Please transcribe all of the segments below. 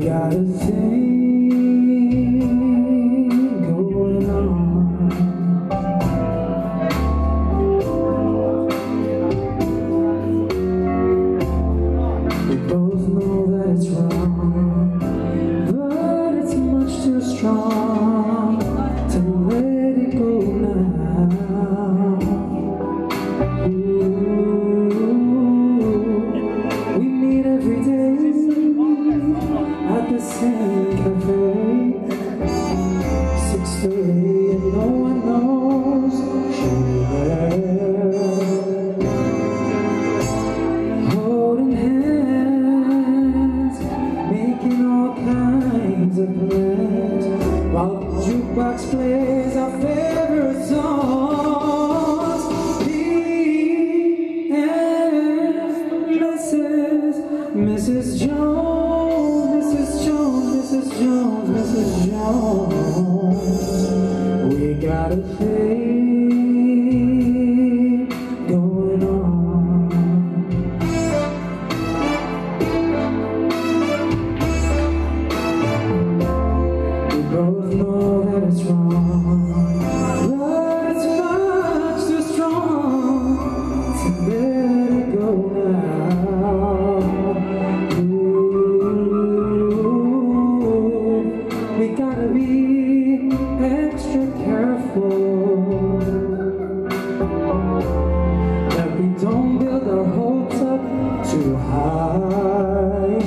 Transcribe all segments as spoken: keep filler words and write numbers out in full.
got a thing going on. We both know that it's wrong, but it's much too strong to let it go now. Ooh, we meet every day at the same cafe, six thirty and no one knows she's there, holding hands, making all kinds of plans, while the jukebox plays our favorite songs. Me and Missus Missus Jones, Missus Jones, Missus Jones, Missus Jones, we got a thing going on. We both know that it's wrong, but it's much too strong to let it go now. We gotta be extra careful that we don't build our hopes up too high,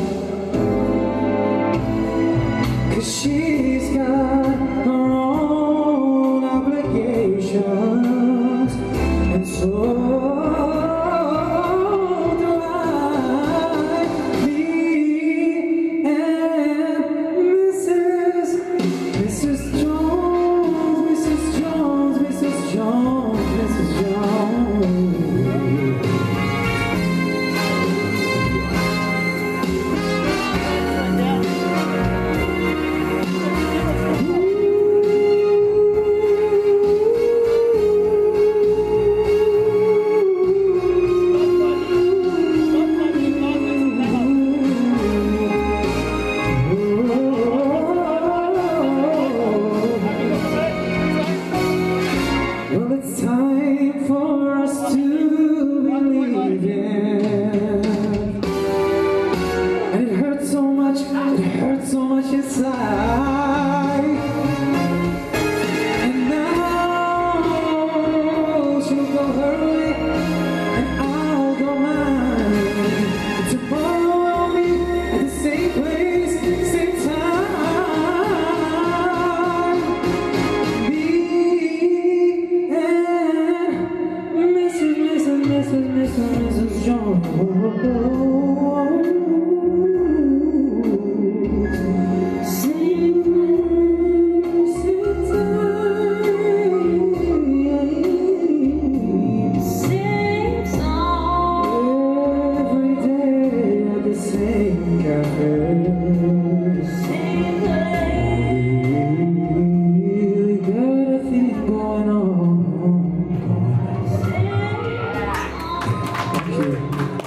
'cause she's got her own obligations, and so do I. Me and Missus Missus Jones, Missus Jones, Missus Jones, Missus Jones. Well, it's time for us to believe in, and it hurts so much, it hurts so much inside. And now she'll go her way, and I'll go mine. And tomorrow I'll be at the same place, same time. Me and Missus Missus Missus Missus Missus Jones. Same, same time, same song, every day at the same cafe, same place. We got a thing going on. Thank you.